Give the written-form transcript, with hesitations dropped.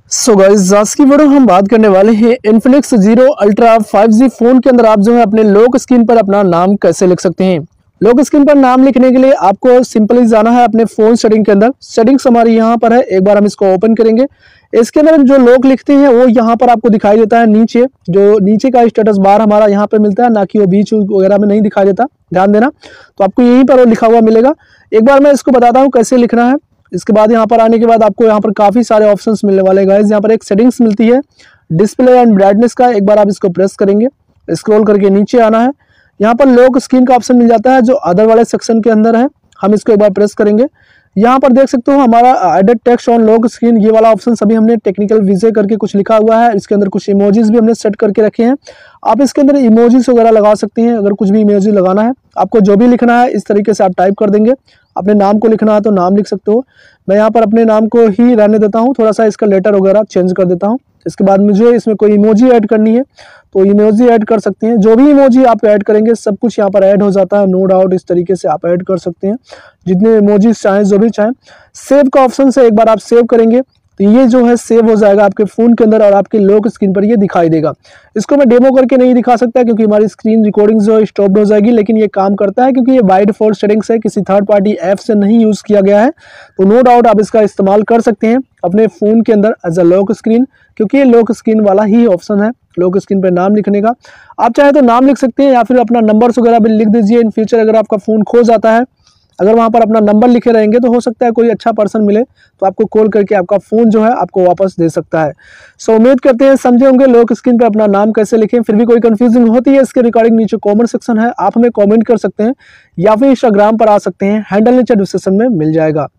So guys आज की video हम बात करने वाले हैं Infinix zero ultra 5G phone के अंदर आप जो है अपने लॉक स्क्रीन पर अपना नाम कैसे लिख सकते हैं। लॉक स्क्रीन पर नाम लिखने के लिए आपको सिंपली जाना है अपने फोन सेटिंग के अंदर। सेटिंग्स हमारी यहाँ पर है, एक बार हम इसको ओपन करेंगे। इसके अंदर जो लॉक लिखते हैं वो यहाँ पर आपको दिखाई देता है नीचे, जो नीचे का स्टेटस बार हमारा यहाँ पे मिलता है, ना कि वो बीच वगैरह में नहीं दिखाई देता, ध्यान देना। तो आपको यहीं पर वो लिखा हुआ मिलेगा। एक बार मैं इसको बताता हूँ कैसे लिखना है। इसके बाद यहाँ पर आने के बाद आपको यहाँ पर काफ़ी सारे ऑप्शंस मिलने वाले हैं गाइस। यहाँ पर एक सेटिंग्स मिलती है डिस्प्ले एंड ब्राइटनेस का, एक बार आप इसको प्रेस करेंगे, स्क्रॉल करके नीचे आना है। यहाँ पर लॉक स्क्रीन का ऑप्शन मिल जाता है जो अदर वाले सेक्शन के अंदर है, हम इसको एक बार प्रेस करेंगे। यहाँ पर देख सकते हो हमारा edit text on lock screen, ये वाला ऑप्शन सभी हमने टेक्निकल विजय करके कुछ लिखा हुआ है। इसके अंदर कुछ इमोजीज भी हमने सेट करके रखे हैं, आप इसके अंदर इमोजीज वगैरह लगा सकते हैं। अगर कुछ भी इमोजी लगाना है, आपको जो भी लिखना है इस तरीके से आप टाइप कर देंगे। अपने नाम को लिखना है तो नाम लिख सकते हो। मैं यहाँ पर अपने नाम को ही रहने देता हूँ, थोड़ा सा इसका लेटर वगैरह चेंज कर देता हूँ। इसके बाद मुझे इसमें कोई इमोजी ऐड करनी है तो इमोजी ऐड कर सकते हैं। जो भी इमोजी आप ऐड करेंगे सब कुछ यहाँ पर ऐड हो जाता है, नो डाउट। इस तरीके से आप ऐड कर सकते हैं जितने इमोजीज चाहें, जो भी चाहें। सेव का ऑप्शन से एक बार आप सेव करेंगे तो ये जो है सेव हो जाएगा आपके फ़ोन के अंदर और आपके लॉक स्क्रीन पर ये दिखाई देगा। इसको मैं डेमो करके नहीं दिखा सकता क्योंकि हमारी स्क्रीन रिकॉर्डिंग जो है स्टॉप हो जाएगी, लेकिन ये काम करता है क्योंकि ये बाय डिफॉल्ट सेटिंग्स है, किसी थर्ड पार्टी ऐप से नहीं यूज़ किया गया है। तो नो डाउट आप इसका इस्तेमाल कर सकते हैं अपने फ़ोन के अंदर एज अ लॉक स्क्रीन, क्योंकि ये लॉक स्क्रीन वाला ही ऑप्शन है लॉक स्क्रीन पर नाम लिखने का। आप चाहे तो नाम लिख सकते हैं या फिर अपना नंबर्स वगैरह भी लिख दीजिए। इन फ्यूचर अगर आपका फ़ोन खो जाता है, अगर वहाँ पर अपना नंबर लिखे रहेंगे तो हो सकता है कोई अच्छा पर्सन मिले तो आपको कॉल करके आपका फ़ोन जो है आपको वापस दे सकता है। सो उम्मीद करते हैं समझे होंगे लॉक स्क्रीन पर अपना नाम कैसे लिखें। फिर भी कोई कंफ्यूजिंग होती है इसके रिगार्डिंग नीचे कमेंट सेक्शन है, आप हमें कमेंट कर सकते हैं या फिर इंस्टाग्राम पर आ सकते हैं, हैंडल नीचे डिस्क्रिप्शन में मिल जाएगा।